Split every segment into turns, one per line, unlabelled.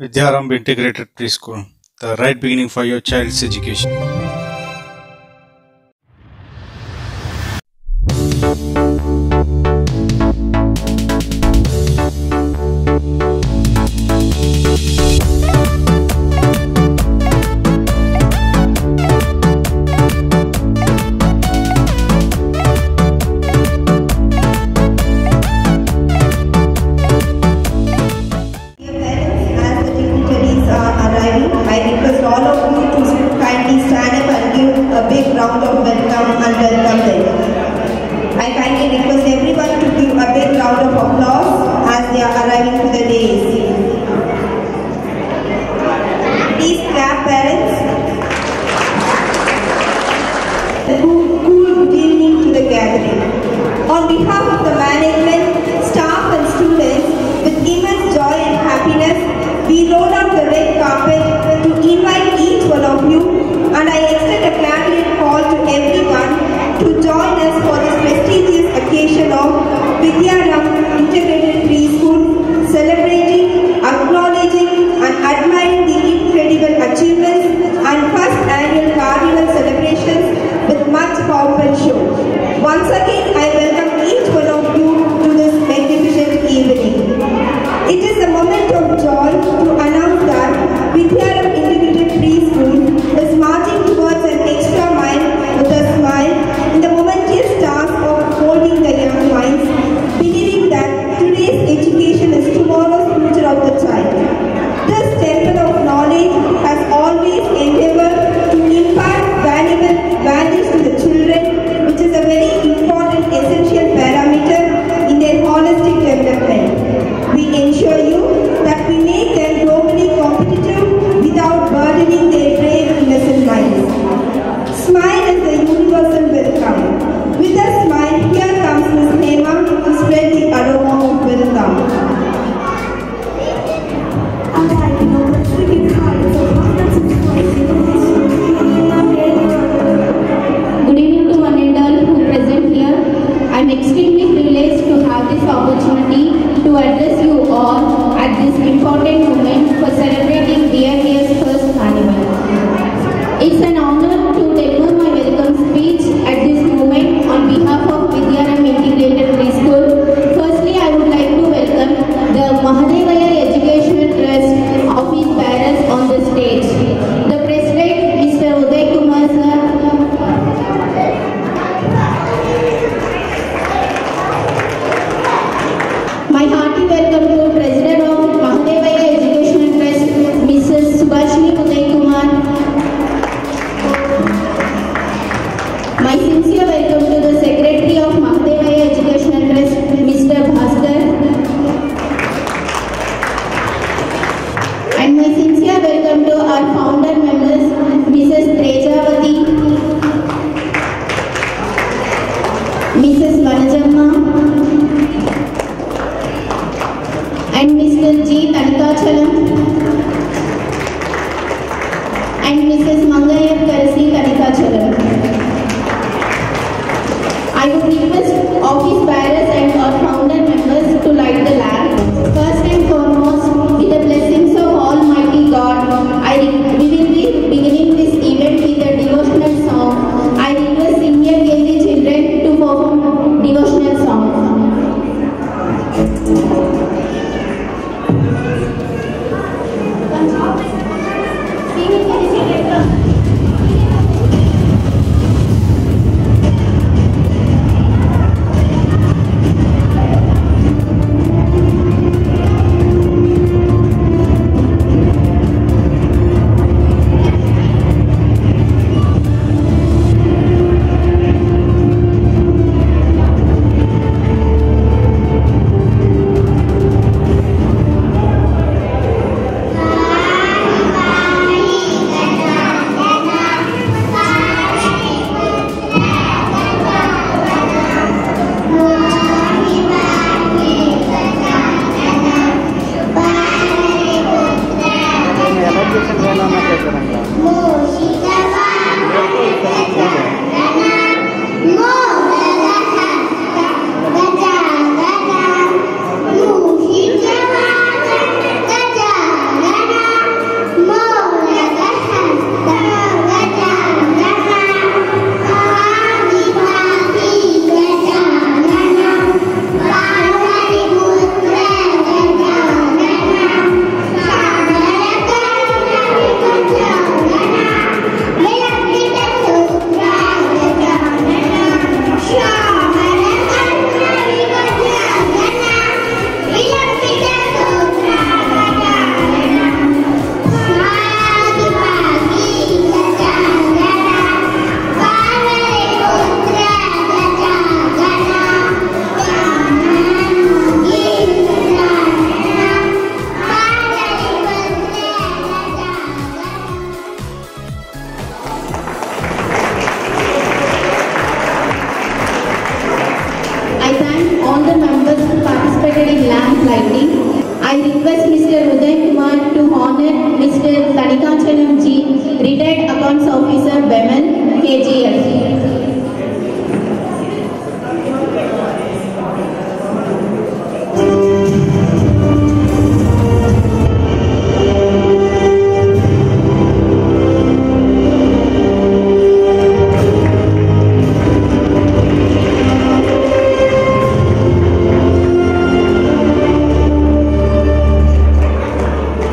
Vidyaramb Integrated Preschool, the right beginning for your child's education.
I request all of you to kindly stand up and give a big round of welcome and welcome them. I kindly request everyone to give a big round of applause as they are arriving to the dais. Please clap, parents. A good evening to the gathering. On behalf of the management, staff and students, with immense joy and happiness, we roll out the red carpet to invite each one of you, and I extend a clarion call to everyone to join us for this prestigious occasion of Vidyaramb Integrated Preschool, celebrating, acknowledging and admiring the incredible achievements and first annual carnival celebrations with much pomp and show. Once again, I welcome each one of you to this magnificent evening. It is a moment of joy to announce that Vidyaramb Integrated Preschool is marching towards an extra mile with a smile in the momentous task of holding the young minds, believing that today's education is tomorrow's future of the child. This temple of knowledge has always endeavored to impart valuable values to the children, which is a very important essential parameter in their holistic development. We ensure you that we make them globally competitive without burdening their brave, innocent minds. Smile is the universal welcome. With a smile, here comes Ms. Hema to spread the aroma of welcome.
Good evening to one and all who present here. I am extremely privileged to have this opportunity to address you all at this important moment for celebrating DRD's first carnival. It's an honor to deliver my welcome speech at this moment on behalf of Vidyaramb Integrated Preschool. Firstly, I would like to welcome the Mahadevaya Educational Trust office bearers on the stage. The President, Mr. Uday Kumar sir, my hearty welcome to President of Mahadevaya Educational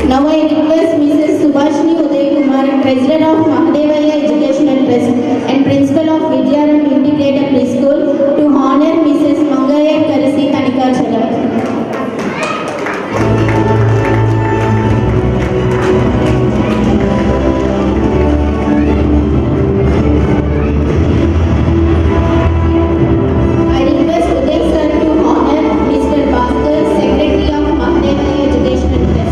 Now I request Mrs. Subhashini Uday Kumar, President of Mahadevaya Educational Trust and Principal of Vidyaram Integrated Preschool, to honor Mrs. Mangaya Karasi Kanikachalam. I request Uday sir to honor Mr. Bhaskar, Secretary of Mahadevaya Educational Trust.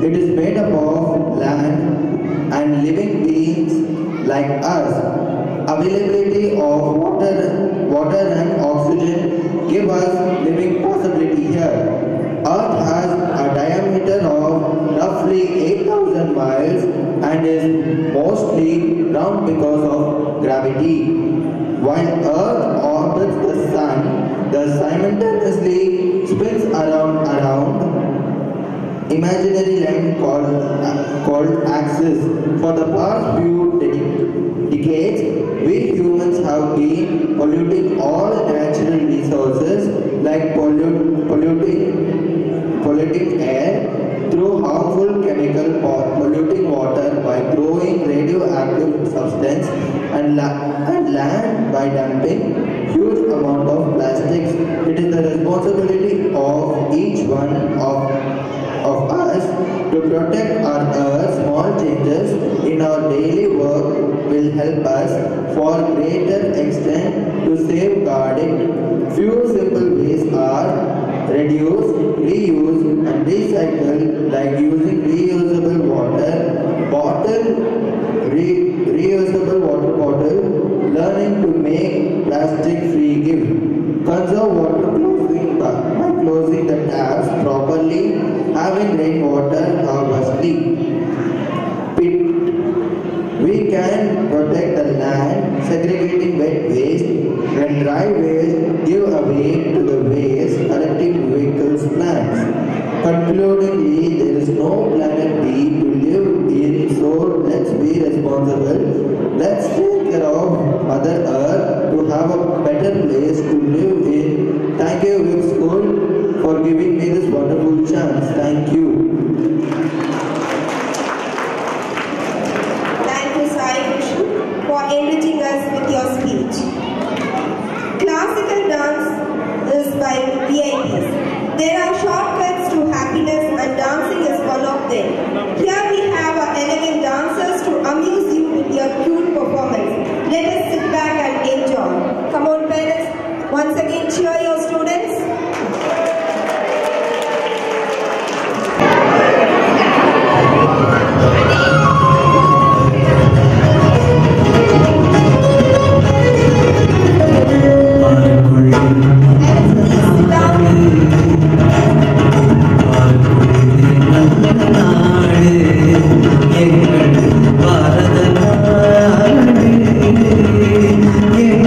It is made up of land and living beings like us. Availability of water and oxygen give us living possibility here. Earth has a diameter of roughly 8,000 miles and is mostly round because of gravity. While Earth orbits the Sun, the simultaneously spins around imaginary line called axis. For the past few decades, we humans have been polluting all natural resources like polluting air through harmful chemical polluting water by throwing radioactive substance and land by dumping huge amount of plastics. It is the responsibility of each one of us to protect our earth. Small changes in our daily work will help us for greater extent to safeguard it. Few simple ways are reduce, reuse and recycle, like using reusable water bottle, reusable water bottle, learning to make plastic free gift, conserve water by closing the taps properly, having rainwater harvestly. We can protect the land, segregating wet waste and dry waste, give away to the waste, electric vehicles plants. Concludingly, there is no planet B to live in, so let's be responsible. Let's take care of Mother Earth to have a better place to live in. Thank you, Web School, for giving me this wonderful chance. Thank you.
For enriching us with your speech. Classical dance is by VIPs. There are shortcuts to happiness and dancing is one of them. Here we have our elegant dancers to amuse you with your cute performance. Let us sit back and enjoy. Come on parents, once again cheer your students.
Bharat